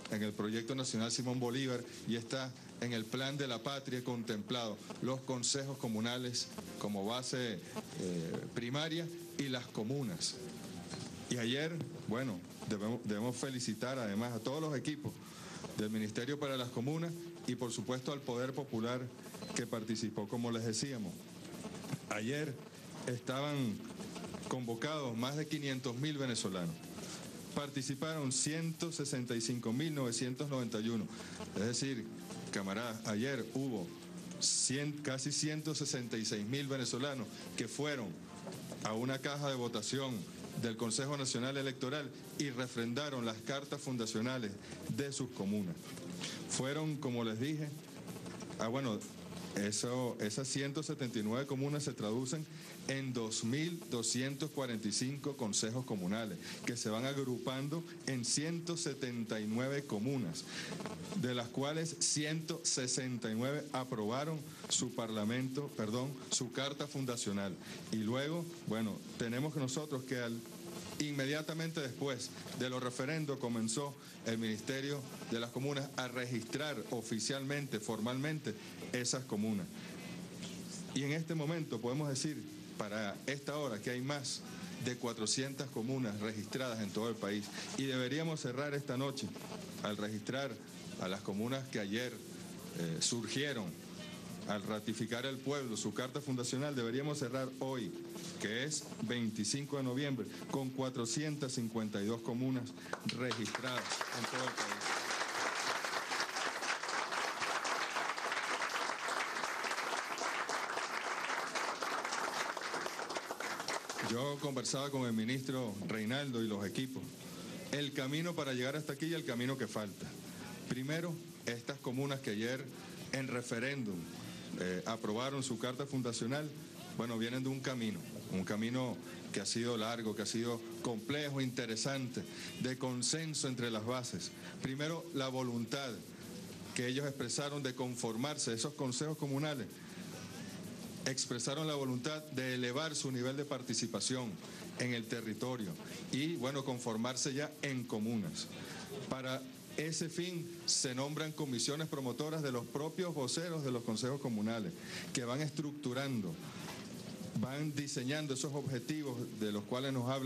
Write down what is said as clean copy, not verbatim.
en el Proyecto Nacional Simón Bolívar y está en el Plan de la Patria contemplado los consejos comunales como base primaria y las comunas. Y ayer, bueno, debemos felicitar además a todos los equipos del Ministerio para las Comunas y por supuesto al Poder Popular que participó, como les decíamos. Ayer estaban convocados más de 500.000 venezolanos. Participaron 165.991. Es decir, camaradas, ayer hubo casi 166.000 venezolanos que fueron a una caja de votación del Consejo Nacional Electoral y refrendaron las cartas fundacionales de sus comunas. Fueron, como les dije, esas 179 comunas se traducen en 2.245 consejos comunales, que se van agrupando en 179 comunas, de las cuales 169 aprobaron su carta fundacional. Y luego, bueno, tenemos nosotros que inmediatamente después de los referendos comenzó el Ministerio de las Comunas a registrar oficialmente, formalmente, esas comunas. Y en este momento podemos decir, para esta hora, que hay más de 400 comunas registradas en todo el país. Y deberíamos cerrar esta noche al registrar a las comunas que ayer surgieron al ratificar el pueblo su carta fundacional. Deberíamos cerrar hoy, que es 25 de noviembre, con 452 comunas registradas en todo el país. Yo conversaba con el ministro Reinaldo y los equipos. El camino para llegar hasta aquí y el camino que falta. Primero, estas comunas que ayer en referéndum aprobaron su carta fundacional, bueno, vienen de un camino que ha sido largo, que ha sido complejo, interesante, de consenso entre las bases. Primero, la voluntad que ellos expresaron de conformarse, esos consejos comunales, expresaron la voluntad de elevar su nivel de participación en el territorio y, bueno, conformarse ya en comunas. Para ese fin se nombran comisiones promotoras de los propios voceros de los consejos comunales, que van estructurando, van diseñando esos objetivos de los cuales nos habla